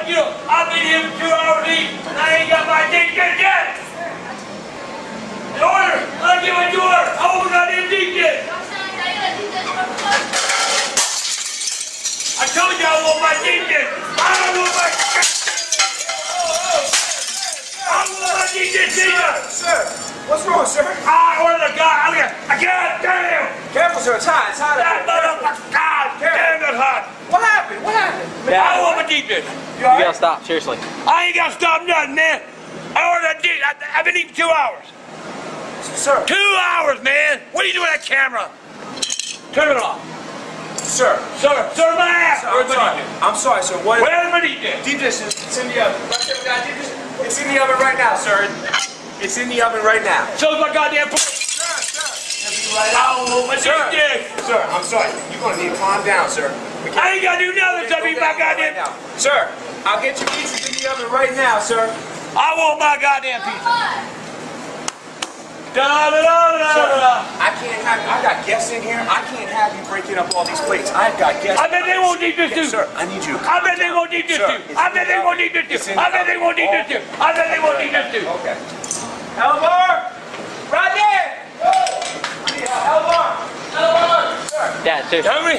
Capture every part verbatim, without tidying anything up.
want you. I've been here for two hours each, and I ain't got my deep dish yet. In order, I'll give it to her. I won't got them deep dish. I told you I want my deep dish. I don't want my. I want my deep dish either. Sir, what's wrong, sir? I ordered a guy. I got damn. Careful, sir. It's hot. It's hot. That motherfucker. God damn, that's hot. What happened? What happened? Yeah. I want my deep dish. You, you gotta stop, seriously. I ain't gotta stop nothing, man. I ordered a deep. I, I've been eating two hours. Sir. Two hours, man. What are you doing with that camera? Turn it off. Sir. Sir, sir, my ass. Sir, I'm sorry. I'm sorry, sir. What? Where's my deep dish? Deep dish is it's in the oven. Right there, we got deep dish. It's in the oven right now, sir. It's in the oven right now. So's my goddamn plate. Sir, sir. Right oh, my sir. deep dish. Sir, I'm sorry. You're gonna need to calm down, sir. I ain't gotta do nothing to eat my goddamn. Right sir, I'll get your pizzas in the oven right now, sir. I want my goddamn pizza. Da, da, da, da, sir, da. I can't have. I got guests in here. I can't have you breaking up all these plates. I've got guests. I bet they won't deep dish too. Sir, I need you. I bet they won't deep dish too. I bet they won't deep dish too. I bet they won't deep dish too. I bet they won't deep dish too. Okay. Elmore, right there. Elmore, Elmore, sir. Dad, seriously. Hungry?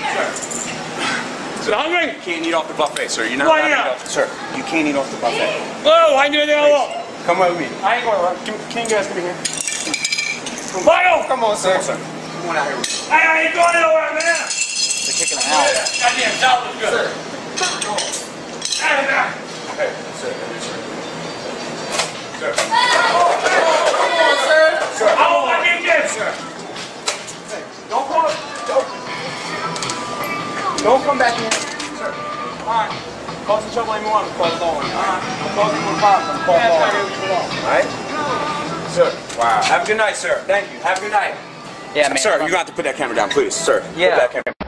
Sir. You hungry? You can't eat off the buffet, sir. You're not Why allowed not? to eat off. Sir, you can't eat off the buffet. Oh, I knew they all want. Come with me. I ain't going to run. Can, can you guys come here? Michael! Come on, sir. Come on, sir. Come on out here. Hey, I ain't going nowhere, man. They're kicking him out. Goddamn salad was good. Sir. Hey, man. Hey, sir. Sir. Come on, sir. Sir. I want my deep dish. Sir. Don't come. Don't. Don't come back in. Sir. All right. Cause some trouble anyone. I'm call it on. All right. I'm calling you a problem. I'm calling it on. All right. Sir. Wow. Have a good night, sir. Thank you. Have a good night. Yeah, man. Sir, you're going to have to put that camera down, please. Sir. Yeah. Put that camera.